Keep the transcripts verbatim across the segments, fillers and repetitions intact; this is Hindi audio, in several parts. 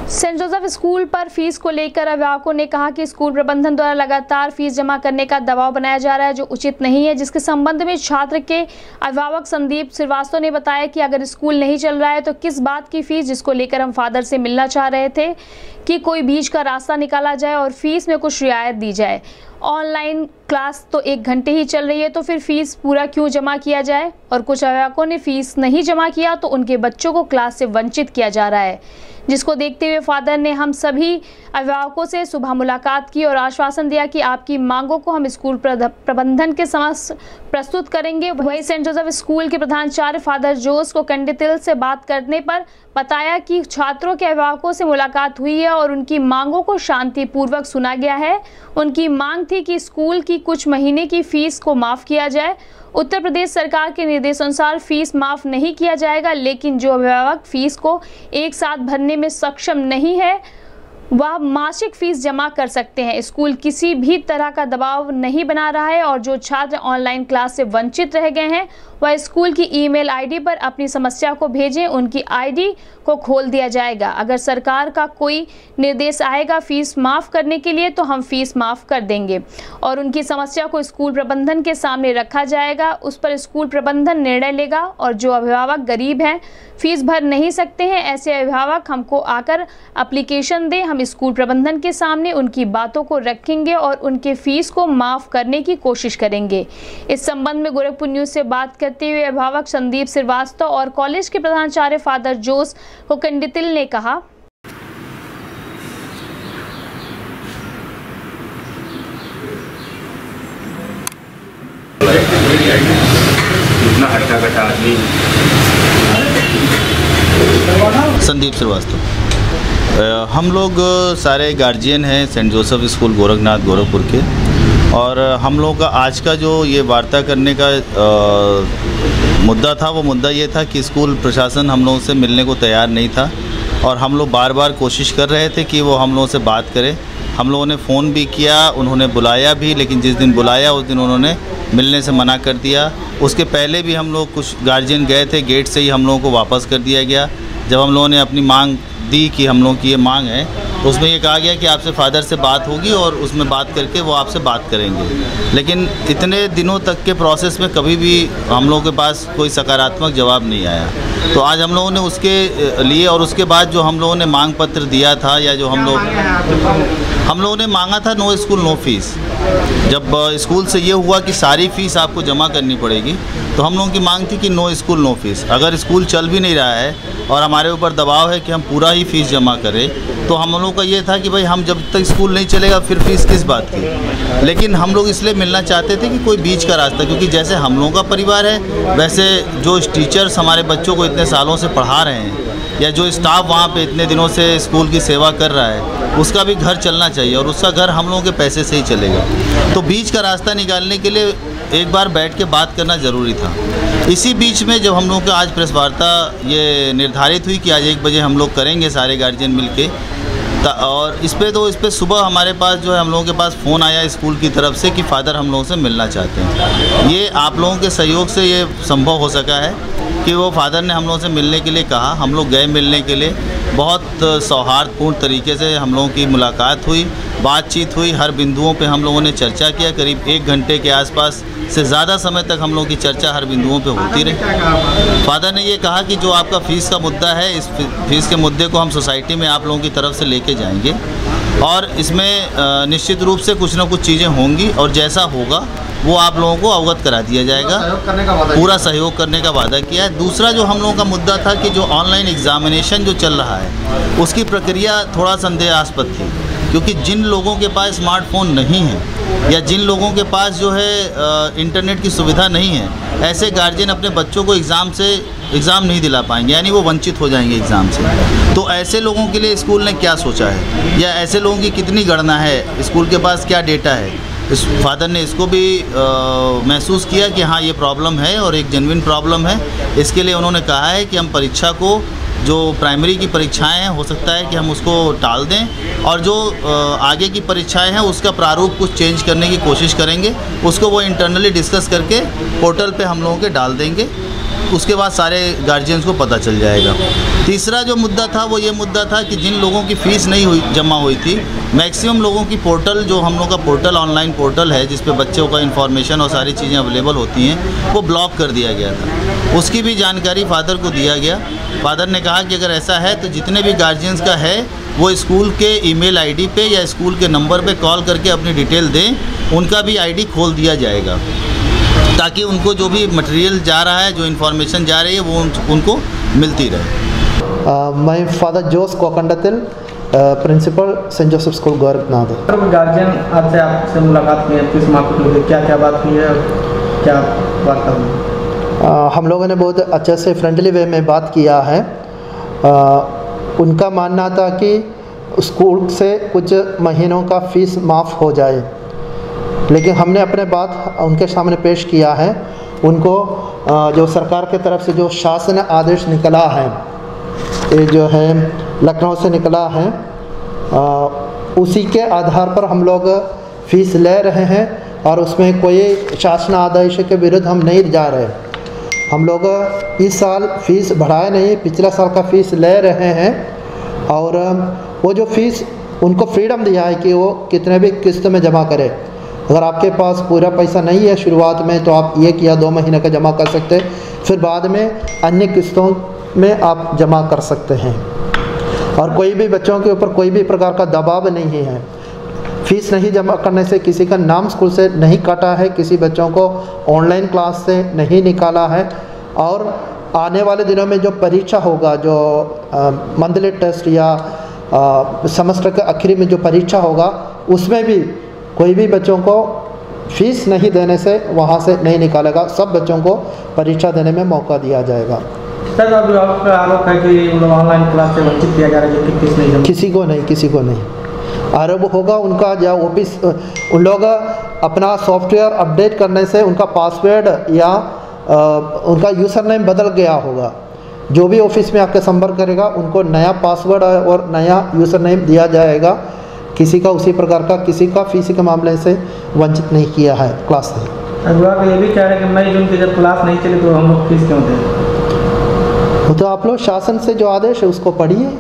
सेंट जोसेफ स्कूल पर फीस को लेकर अभिभावकों ने कहा कि स्कूल प्रबंधन द्वारा लगातार फीस जमा करने का दबाव बनाया जा रहा है जो उचित नहीं है, जिसके संबंध में छात्र के अभिभावक संदीप श्रीवास्तव ने बताया कि अगर स्कूल नहीं चल रहा है तो किस बात की फीस, जिसको लेकर हम फादर से मिलना चाह रहे थे कि कोई बीच का रास्ता निकाला जाए और फीस में कुछ रियायत दी जाए। ऑनलाइन क्लास तो एक घंटे ही चल रही है तो फिर फीस पूरा क्यों जमा किया जाए, और कुछ अभिभावकों ने फीस नहीं जमा किया तो उनके बच्चों को क्लास से वंचित किया जा रहा है, जिसको देखते हुए फादर ने हम सभी अभिभावकों से सुबह मुलाकात की और आश्वासन दिया कि आपकी मांगों को हम स्कूल प्रबंधन के समक्ष प्रस्तुत करेंगे। वहीं सेंट जोसेफ स्कूल के प्रधानाचार्य फादर जोस को कंडितिल से बात करने पर बताया कि छात्रों के अभिभावकों से मुलाकात हुई है और उनकी मांगों को शांतिपूर्वक सुना गया है। उनकी मांग थी कि स्कूल की कुछ महीने की फीस को माफ़ किया जाए। उत्तर प्रदेश सरकार के निर्देशानुसार फीस माफ़ नहीं किया जाएगा, लेकिन जो अभिभावक फीस को एक साथ भरने में सक्षम नहीं है वह मासिक फीस जमा कर सकते हैं। स्कूल किसी भी तरह का दबाव नहीं बना रहा है और जो छात्र ऑनलाइन क्लास से वंचित रह गए हैं वह स्कूल की ईमेल आईडी पर अपनी समस्या को भेजें, उनकी आईडी को खोल दिया जाएगा। अगर सरकार का कोई निर्देश आएगा फीस माफ़ करने के लिए तो हम फीस माफ़ कर देंगे और उनकी समस्या को स्कूल प्रबंधन के सामने रखा जाएगा, उस पर स्कूल प्रबंधन निर्णय लेगा। और जो अभिभावक गरीब हैं, फीस भर नहीं सकते हैं, ऐसे अभिभावक हमको आकर एप्लीकेशन दें, हम स्कूल प्रबंधन के सामने उनकी बातों को रखेंगे और उनके फीस को माफ़ करने की कोशिश करेंगे। इस संबंध में गोरखपुर न्यूज़ से बात करते हुए अभिभावक संदीप श्रीवास्तव और कॉलेज के प्रधानाचार्य फादर जोस को कंडितिल ने कहा, संदीप श्रीवास्तव, हम लोग सारे गार्जियन हैं saint Joseph school Gorakhnath Gorakhpur के, और हम लोगों का आज का जो ये वार्ता करने का आ, मुद्दा था वो मुद्दा ये था कि स्कूल प्रशासन हम लोगों से मिलने को तैयार नहीं था और हम लोग बार बार कोशिश कर रहे थे कि वो हम लोगों से बात करें। हम लोगों ने फ़ोन भी किया, उन्होंने बुलाया भी, लेकिन जिस दिन बुलाया उस दिन उन्होंने मिलने से मना कर दिया। उसके पहले भी हम लोग कुछ गार्जियन गए थे, गेट से ही हम लोगों को वापस कर दिया गया। जब हम लोगों ने अपनी मांग दी कि हम लोगों की ये मांग है तो उसमें ये कहा गया कि आपसे फादर से बात होगी और उसमें बात करके वो आपसे बात करेंगे, लेकिन इतने दिनों तक के प्रोसेस में कभी भी हम लोगों के पास कोई सकारात्मक जवाब नहीं आया। तो आज हम लोगों ने उसके लिए और उसके बाद जो हम लोगों ने मांग पत्र दिया था या जो हम लोग हम लोगों ने मांगा था नो स्कूल नो फीस। जब स्कूल से ये हुआ कि सारी फ़ीस आपको जमा करनी पड़ेगी तो हम लोगों की मांग थी कि नो स्कूल नो फीस। अगर स्कूल चल भी नहीं रहा है और हमारे ऊपर दबाव है कि हम पूरा ही फ़ीस जमा करें तो हम लोगों का ये था कि भाई हम जब तक स्कूल नहीं चलेगा फिर फ़ीस किस बात की। लेकिन हम लोग इसलिए मिलना चाहते थे कि कोई बीच का रास्ता, क्योंकि जैसे हम लोगों का परिवार है वैसे जो टीचर्स हमारे बच्चों को इतने सालों से पढ़ा रहे हैं या जो स्टाफ वहाँ पे इतने दिनों से स्कूल की सेवा कर रहा है उसका भी घर चलना चाहिए और उसका घर हम लोगों के पैसे से ही चलेगा। तो बीच का रास्ता निकालने के लिए एक बार बैठ के बात करना ज़रूरी था। इसी बीच में जब हम लोगों का आज प्रेस वार्ता ये निर्धारित हुई कि आज एक बजे हम लोग करेंगे सारे गार्जियन मिलके, और इस पर तो इस पर सुबह हमारे पास जो है हम लोगों के पास फ़ोन आया स्कूल की तरफ से कि फ़ादर हम लोगों से मिलना चाहते हैं। ये आप लोगों के सहयोग से ये संभव हो सका है कि वो फादर ने हम लोगों से मिलने के लिए कहा। हम लोग गए मिलने के लिए, बहुत सौहार्दपूर्ण तरीके से हम लोगों की मुलाकात हुई, बातचीत हुई, हर बिंदुओं पे हम लोगों ने चर्चा किया। करीब एक घंटे के आसपास से ज़्यादा समय तक हम लोगों की चर्चा हर बिंदुओं पे होती रही। फादर ने ये कहा कि जो आपका फ़ीस का मुद्दा है, इस फीस के मुद्दे को हम सोसाइटी में आप लोगों की तरफ से लेके जाएंगे और इसमें निश्चित रूप से कुछ ना कुछ चीज़ें होंगी और जैसा होगा वो आप लोगों को अवगत करा दिया जाएगा। पूरा सहयोग करने का वादा किया है। दूसरा जो हम लोगों का मुद्दा था कि जो ऑनलाइन एग्ज़ामिनेशन जो चल रहा है उसकी प्रक्रिया थोड़ा संदेहास्पद थी, क्योंकि जिन लोगों के पास स्मार्टफोन नहीं है या जिन लोगों के पास जो है इंटरनेट की सुविधा नहीं है, ऐसे गार्जियन अपने बच्चों को एग्ज़ाम से एग्ज़ाम नहीं दिला पाएंगे, यानी वो वंचित हो जाएंगे एग्ज़ाम से। तो ऐसे लोगों के लिए स्कूल ने क्या सोचा है या ऐसे लोगों की कितनी गणना है, स्कूल के पास क्या डेटा है, इस फादर ने इसको भी आ, महसूस किया कि हाँ ये प्रॉब्लम है और एक जेन्युइन प्रॉब्लम है। इसके लिए उन्होंने कहा है कि हम परीक्षा को, जो प्राइमरी की परीक्षाएं हैं हो सकता है कि हम उसको टाल दें और जो आगे की परीक्षाएं हैं उसका प्रारूप कुछ चेंज करने की कोशिश करेंगे, उसको वो इंटरनली डिस्कस करके पोर्टल पे हम लोगों के डाल देंगे। उसके बाद सारे गार्जियंस को पता चल जाएगा। तीसरा जो मुद्दा था वो ये मुद्दा था कि जिन लोगों की फ़ीस नहीं हुई जमा हुई थी, मैक्सिमम लोगों की पोर्टल, जो हम लोग का पोर्टल ऑनलाइन पोर्टल है जिस पे बच्चों का इन्फॉर्मेशन और सारी चीज़ें अवेलेबल होती हैं, वो ब्लॉक कर दिया गया था। उसकी भी जानकारी फादर को दिया गया। फादर ने कहा कि अगर ऐसा है तो जितने भी गार्जियंस का है वो स्कूल के ईमेल आईडी पे या स्कूल के नंबर पे कॉल करके अपनी डिटेल दें, उनका भी आईडी खोल दिया जाएगा ताकि उनको जो भी मटेरियल जा रहा है, जो इन्फॉर्मेशन जा रही है, वो उन, उनको मिलती रहे। Uh, मैं father Jose Kokandathil, principal saint Joseph school Gorakhnath. Guardian आपसे आपसे मुलाकात की है, किस मामले में क्या क्या बात की है, क्या बात कर रहे हैं? हम लोगों ने बहुत अच्छे से फ्रेंडली वे में बात किया है। uh, उनका मानना था कि स्कूल से कुछ महीनों का फ़ीस माफ़ हो जाए, लेकिन हमने अपने बात उनके सामने पेश किया है। उनको uh, जो सरकार की तरफ से जो शासन आदेश निकला है, ये जो है लखनऊ से निकला है, आ, उसी के आधार पर हम लोग फ़ीस ले रहे हैं और उसमें कोई शासन आदेश के विरुद्ध हम नहीं जा रहे। हम लोग इस साल फ़ीस बढ़ाए नहीं, पिछला साल का फ़ीस ले रहे हैं और वो जो फ़ीस उनको फ्रीडम दिया है कि वो कितने भी किस्त में जमा करें। अगर आपके पास पूरा पैसा नहीं है शुरुआत में तो आप एक या दो महीने का जमा कर सकते हैं, फिर बाद में अन्य किस्तों में आप जमा कर सकते हैं। और कोई भी बच्चों के ऊपर कोई भी प्रकार का दबाव नहीं है। फ़ीस नहीं जमा करने से किसी का नाम स्कूल से नहीं काटा है, किसी बच्चों को ऑनलाइन क्लास से नहीं निकाला है। और आने वाले दिनों में जो परीक्षा होगा, जो मंथली टेस्ट या सेमेस्टर के आखिरी में जो परीक्षा होगा, उसमें भी कोई भी बच्चों को फ़ीस नहीं देने से वहाँ से नहीं निकालेगा। सब बच्चों को परीक्षा देने में मौका दिया जाएगा। सर, अभी आपका आरोप है कि ऑनलाइन क्लास से वंचित किया जा रहा है, जो फीस नहीं जमा? किसी को नहीं, किसी को नहीं आरोप होगा उनका। जब ऑफिस उन लोग अपना सॉफ्टवेयर अपडेट करने से उनका पासवर्ड या आ, उनका यूज़र नेम बदल गया होगा। जो भी ऑफिस में आकर संपर्क करेगा उनको नया पासवर्ड और नया यूज़र नेम दिया जाएगा। किसी का उसी प्रकार का किसी का फीस के मामले से वंचित नहीं किया है क्लास से। अगुआ ये भी कह रहे हैं कि मई जून की जब क्लास नहीं चली तो हम लोग फीस क्यों दें? वो तो आप लोग शासन से जो आदेश है उसको पढ़िए।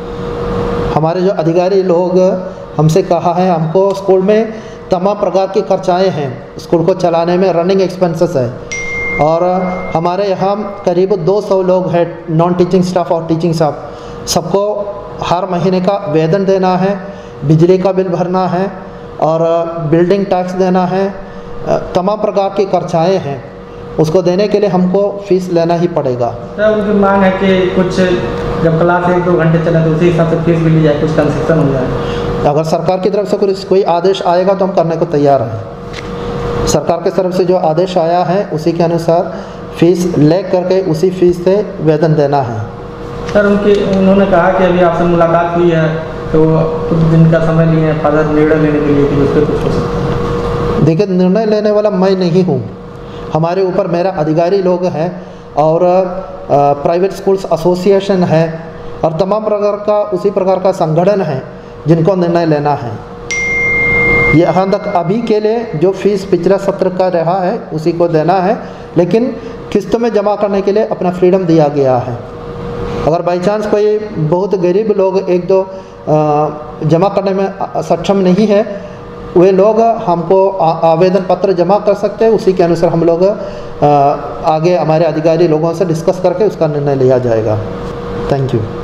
हमारे जो अधिकारी लोग हमसे कहा है, हमको स्कूल में तमाम प्रकार की खर्चाएँ हैं, स्कूल को चलाने में रनिंग एक्सपेंसेस है। और हमारे यहाँ करीब दो सौ लोग हैं, नॉन टीचिंग स्टाफ और टीचिंग स्टाफ। सबको हर महीने का वेतन देना है, बिजली का बिल भरना है और बिल्डिंग टैक्स देना है। तमाम प्रकार की खर्चाएँ हैं, उसको देने के लिए हमको फ़ीस लेना ही पड़ेगा। सर, उनकी मांग है कि कुछ जब क्लास एक दो घंटे चले तो उसी हिसाब से फीस भी ली जाए, कुछ कंसेशन हो जाए। अगर सरकार की तरफ से कुछ कोई आदेश आएगा तो हम करने को तैयार हैं। सरकार की तरफ से जो आदेश आया है उसी के अनुसार फ़ीस ले करके उसी फीस से वेतन देना है। सर, उनकी उन्होंने कहा कि अभी आपसे मुलाकात हुई है तो कुछ दिन का समय लिए हैं फादर निर्णय लेने के लिए कि उस पर कुछ हो सकता है। देखिए, निर्णय लेने वाला मैं नहीं हूँ, हमारे ऊपर मेरा अधिकारी लोग हैं और प्राइवेट स्कूल्स एसोसिएशन है और तमाम प्रकार का उसी प्रकार का संगठन है जिनको निर्णय लेना है। यहाँ तक अभी के लिए जो फीस पिछला सत्र का रहा है उसी को देना है, लेकिन किस्तों में जमा करने के लिए अपना फ्रीडम दिया गया है। अगर बाई चांस कोई बहुत गरीब लोग एक दो जमा करने में सक्षम नहीं है, वे लोग हमको आवेदन पत्र जमा कर सकते हैं। उसी के अनुसार हम लोग आगे हमारे अधिकारी लोगों से डिस्कस करके उसका निर्णय लिया जाएगा। Thank you.